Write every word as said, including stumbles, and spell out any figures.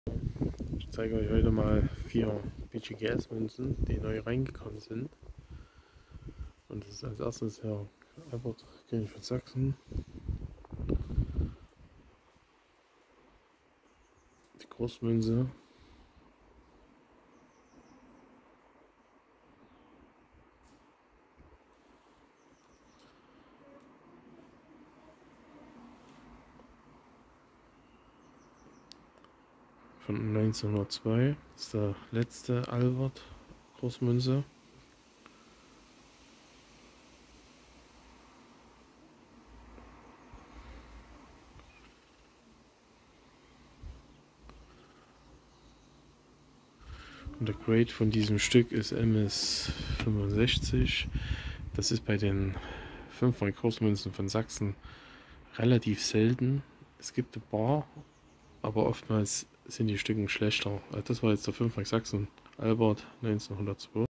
Ich zeige euch heute mal vier B G G S-Münzen, die neu reingekommen sind. Und das ist als erstes der Albert König von Sachsen. Die Großmünze. Von neunzehnhundertzwei. Das ist der letzte Albert Großmünze. Und der Grade von diesem Stück ist M S fünfundsechzig. Das ist bei den fünf Mark Großmünzen von Sachsen relativ selten. Es gibt ein paar, aber oftmals sind die Stücken schlechter. Das war jetzt der fünf Mark Sachsen Albert neunzehnhundertzwei.